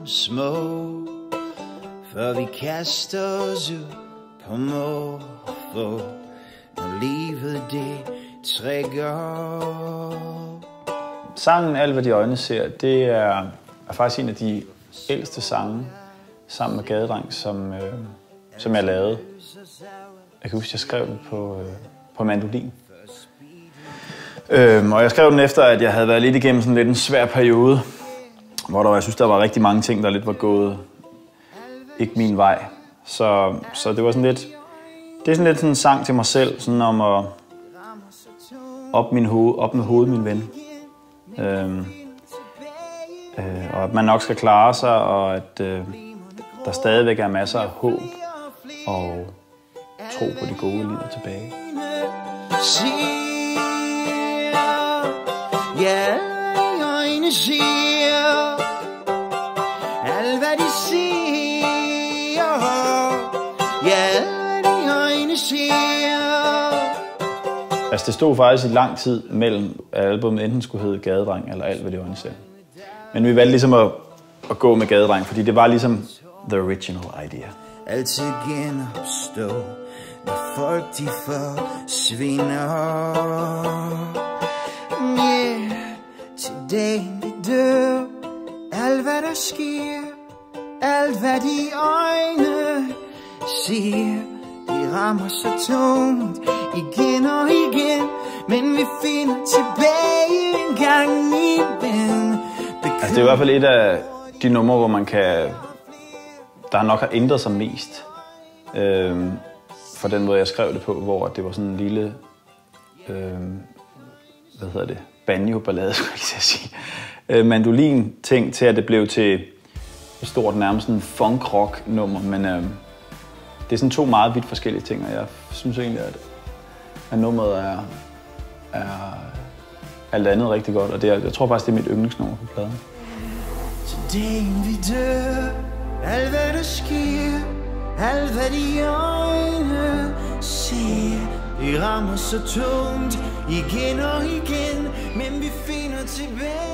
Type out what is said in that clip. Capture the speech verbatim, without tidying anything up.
små, før vi kaster os ud på måfå, når livet det trækker. Sangen Alt hvad de øjne ser, det er, er faktisk en af de ældste sange, sammen med Gadedreng, som, øh, som jeg lavede. Jeg kan huske, jeg skrev den på, øh, på mandolin. Øhm, og jeg skrev den efter, at jeg havde været lidt igennem sådan lidt en svær periode, hvor der, jeg synes, der var rigtig mange ting, der lidt var gået ikke min vej. Så, så det var sådan lidt, det er sådan lidt sådan en sang til mig selv, sådan om at op, min hoved, op med hovedet, min ven. Øhm, øh, og at man nok skal klare sig, og at øh, der stadigvæk er masser af håb og tro på det gode liv tilbage. Ja, øjne siger alt hvad de siger. Ja, de øjne siger. Altså det stod faktisk i lang tid mellem, at albumet enten skulle hedde Gadedreng eller Alt hvad de øjne ser. Men vi valgte ligesom at, at gå med Gadedreng, fordi det var ligesom the original idea. Altid genopstå, når folk de forsvinder. Yeah, til dagen vi dør, alt hvad der sker, alt hvad de øjne siger, det rammer så tungt igen og igen, men vi finder tilbage en gang imellem. Altså det er i hvert fald et af de numre, hvor man kan, der nok har ændret sig mest øhm, for den måde jeg skrev det på, hvor det var sådan en lille øhm, hvad hedder det, banjo-ballade, skulle jeg lige sige. Øh, mandolin-ting til, at det blev til et stort, nærmest en funk-rock-nummer, men øh, det er sådan to meget vidt forskellige ting, og jeg synes egentlig, at, at nummeret er, er alt andet rigtig godt, og det er, jeg tror faktisk, det er mit yndlingsnummer på pladen. Til dagen vi dør, alt hvad der sker, alt hvad de øjne ser, det rammer så tungt igen og igen, men vi finder tilbage.